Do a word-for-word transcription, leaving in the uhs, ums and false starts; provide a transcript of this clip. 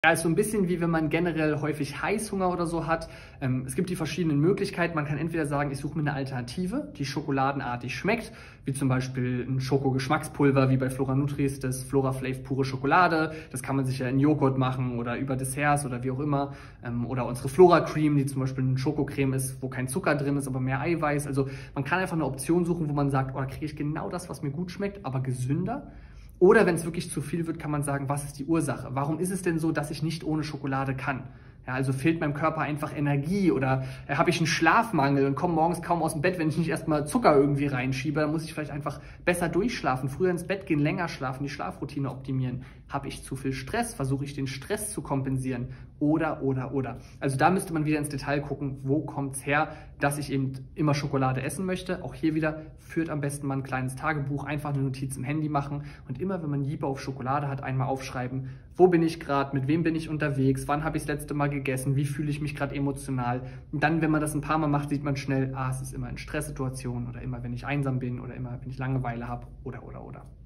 Ja, ist so ein bisschen wie wenn man generell häufig Heißhunger oder so hat. Ähm, es gibt die verschiedenen Möglichkeiten. Man kann entweder sagen, ich suche mir eine Alternative, die schokoladenartig schmeckt, wie zum Beispiel ein Schokogeschmackspulver, wie bei Flora Nutris, das Flora Flav pure Schokolade. Das kann man sich ja in Joghurt machen oder über Desserts oder wie auch immer. Ähm, oder unsere Flora Cream, die zum Beispiel eine Schokocreme ist, wo kein Zucker drin ist, aber mehr Eiweiß. Also man kann einfach eine Option suchen, wo man sagt, oh, da kriege ich genau das, was mir gut schmeckt, aber gesünder. Oder wenn es wirklich zu viel wird, kann man sagen, was ist die Ursache? Warum ist es denn so, dass ich nicht ohne Schokolade kann? Ja, also fehlt meinem Körper einfach Energie oder äh, habe ich einen Schlafmangel und komme morgens kaum aus dem Bett, wenn ich nicht erstmal Zucker irgendwie reinschiebe, dann muss ich vielleicht einfach besser durchschlafen, früher ins Bett gehen, länger schlafen, die Schlafroutine optimieren. Habe ich zu viel Stress? Versuche ich den Stress zu kompensieren? Oder, oder, oder. Also da müsste man wieder ins Detail gucken, wo kommt es her, dass ich eben immer Schokolade essen möchte. Auch hier wieder, führt am besten mal ein kleines Tagebuch, einfach eine Notiz im Handy machen und immer, wenn man Jeeper auf Schokolade hat, einmal aufschreiben, wo bin ich gerade, mit wem bin ich unterwegs, wann habe ich das letzte Mal gegessen, wie fühle ich mich gerade emotional. Und dann, wenn man das ein paar Mal macht, sieht man schnell, ah, es ist immer in Stresssituationen oder immer, wenn ich einsam bin oder immer, wenn ich Langeweile habe oder, oder, oder.